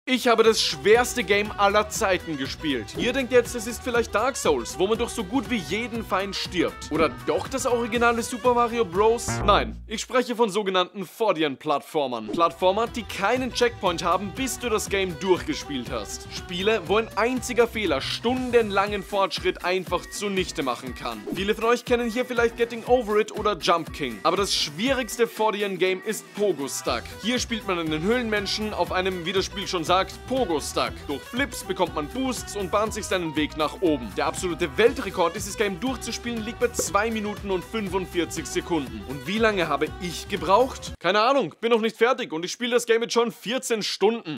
Ich habe das schwerste Game aller Zeiten gespielt. Ihr denkt jetzt, es ist vielleicht Dark Souls, wo man durch so gut wie jeden Feind stirbt. Oder doch das originale Super Mario Bros? Nein, ich spreche von sogenannten Fordian-Plattformern. Plattformer, die keinen Checkpoint haben, bis du das Game durchgespielt hast. Spiele, wo ein einziger Fehler stundenlangen Fortschritt einfach zunichte machen kann. Viele von euch kennen hier vielleicht Getting Over It oder Jump King. Aber das schwierigste Fordian-Game ist Pogo Stuck. Hier spielt man einen Höhlenmenschen auf einem, wie das Spiel schon sagt, Pogo Stuck. Durch Flips bekommt man Boosts und bahnt sich seinen Weg nach oben. Der absolute Weltrekord, dieses Game durchzuspielen, liegt bei 2 Minuten und 45 Sekunden. Und wie lange habe ich gebraucht? Keine Ahnung, bin noch nicht fertig und ich spiele das Game jetzt schon 14 Stunden.